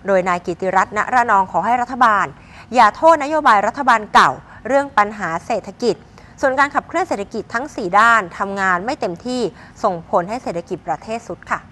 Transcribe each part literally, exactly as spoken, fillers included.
โดยนายกิติรัตน์ ณ ระนองขอให้รัฐบาลอย่าโทษนโยบายรัฐบาลเก่าเรื่องปัญหาเศรษฐกิจส่วนการขับเคลื่อนเศรษฐกิจทั้งสี่ด้านทำงานไม่เต็มที่ส่งผลให้เศรษฐกิจประเทศสุดค่ะ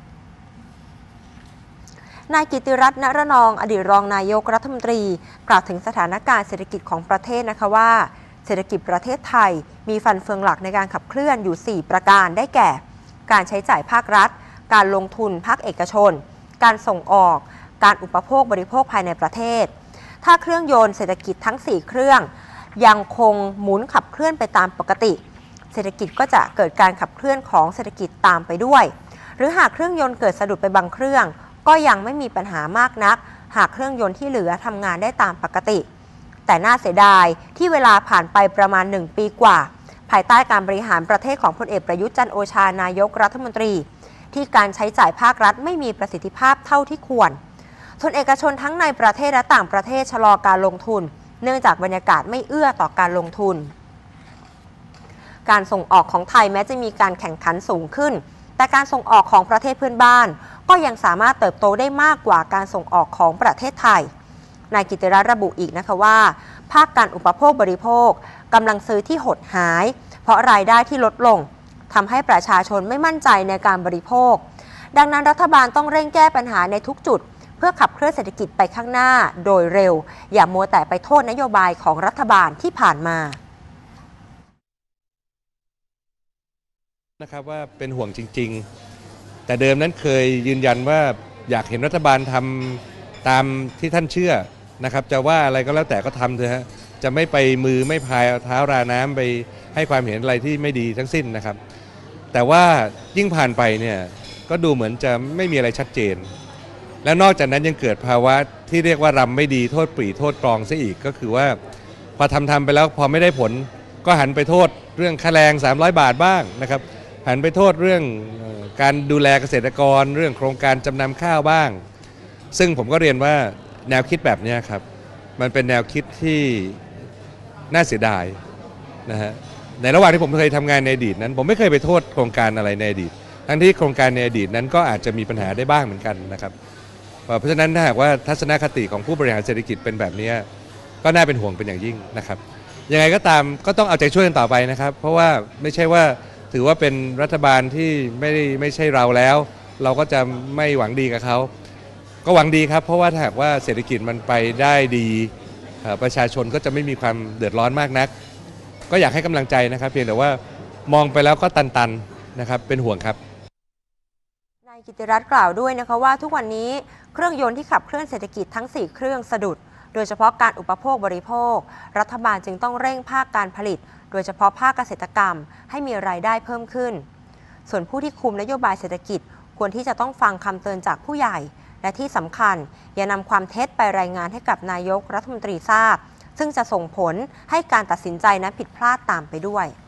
นายกิติรัตน์ ณ ระนองอดีตรองนายกรัฐมนตรีกล่าวถึงสถานการณ์เศรษฐกิจของประเทศนะคะว่าเศรษฐกิจประเทศไทยมีฟันเฟืองหลักในการขับเคลื่อนอยู่สี่ประการได้แก่การใช้จ่ายภาครัฐการลงทุนภาคเอกชนการส่งออกการอุปโภคบริโภคภายในประเทศถ้าเครื่องยนต์เศรษฐกิจทั้งสี่เครื่องยังคงหมุนขับเคลื่อนไปตามปกติเศรษฐกิจก็จะเกิดการขับเคลื่อนของเศรษฐกิจตามไปด้วยหรือหากเครื่องยนต์เกิดสะดุดไปบางเครื่องก็ยังไม่มีปัญหามากนักหากเครื่องยนต์ที่เหลือทำงานได้ตามปกติแต่น่าเสียดายที่เวลาผ่านไปประมาณหนึ่งปีกว่าภายใต้การบริหารประเทศของพลเอกประยุทธ์จันทร์โอชานายกรัฐมนตรีที่การใช้จ่ายภาครัฐไม่มีประสิทธิภาพเท่าที่ควรส่วนเอกชนทั้งในประเทศและต่างประเทศชะลอการลงทุนเนื่องจากบรรยากาศไม่เอื้อต่อการลงทุนการส่งออกของไทยแม้จะมีการแข่งขันสูงขึ้นแต่การส่งออกของประเทศเพื่อนบ้านก็ยังสามารถเติบโตได้มากกว่าการส่งออกของประเทศไทยนายกิติรัตน์ระบุอีกนะคะว่าภาคการอุปโภคบริโภคกำลังซื้อที่หดหายเพราะรายได้ที่ลดลงทำให้ประชาชนไม่มั่นใจในการบริโภคดังนั้นรัฐบาลต้องเร่งแก้ปัญหาในทุกจุดเพื่อขับเคลื่อนเศรษฐกิจไปข้างหน้าโดยเร็วอย่ามัวแต่ไปโทษนโยบายของรัฐบาลที่ผ่านมานะครับว่าเป็นห่วงจริงๆแต่เดิมนั้นเคยยืนยันว่าอยากเห็นรัฐบาลทำตามที่ท่านเชื่อนะครับจะว่าอะไรก็แล้วแต่ก็ทำเถอะฮะจะไม่ไปมือไม่พายเอาเท้าราน้ำไปให้ความเห็นอะไรที่ไม่ดีทั้งสิ้นนะครับแต่ว่ายิ่งผ่านไปเนี่ยก็ดูเหมือนจะไม่มีอะไรชัดเจนและนอกจากนั้นยังเกิดภาวะที่เรียกว่ารำไม่ดีโทษปรีโทษกรองซะอีกก็คือว่าพอทำทำไปแล้วพอไม่ได้ผลก็หันไปโทษเรื่องค่าแรงสามร้อยบาทบ้างนะครับหันไปโทษเรื่องการดูแลเกษตรกรเรื่องโครงการจำนำข้าวบ้างซึ่งผมก็เรียนว่าแนวคิดแบบนี้ครับมันเป็นแนวคิดที่น่าเสียดายนะฮะในระหว่างที่ผมเคยทำงานในอดีตนั้นผมไม่เคยไปโทษโครงการอะไรในอดีตทั้งที่โครงการในอดีตนั้นก็อาจจะมีปัญหาได้บ้างเหมือนกันนะครับเพราะฉะนั้นถ้าหากว่าทัศนคติของผู้บริหารเศรษฐกิจเป็นแบบนี้ก็น่าเป็นห่วงเป็นอย่างยิ่งนะครับยังไงก็ตามก็ต้องเอาใจช่วยกันต่อไปนะครับเพราะว่าไม่ใช่ว่าถือว่าเป็นรัฐบาลที่ไม่ไม่ใช่เราแล้วเราก็จะไม่หวังดีกับเขาก็หวังดีครับเพราะว่าถ้าหากว่าเศรษฐกิจมันไปได้ดีประชาชนก็จะไม่มีความเดือดร้อนมากนักก็อยากให้กำลังใจนะครับเพียงแต่ว่ามองไปแล้วก็ตันๆนะครับเป็นห่วงครับนายกิติรัตน์กล่าวด้วยนะคะว่าทุกวันนี้เครื่องยนต์ที่ขับเคลื่อนเศรษฐกิจทั้งสี่เครื่องสะดุดโดยเฉพาะการอุปโภคบริโภครัฐบาลจึงต้องเร่งภาคการผลิตโดยเฉพาะภาคเกษตรกรรมให้มีรายได้เพิ่มขึ้นส่วนผู้ที่คุมนโยบายเศรษฐกิจควรที่จะต้องฟังคำเตือนจากผู้ใหญ่และที่สำคัญอย่านำความเท็จไปรายงานให้กับนายกรัฐมนตรีทราบซึ่งจะส่งผลให้การตัดสินใจนั้นผิดพลาดตามไปด้วย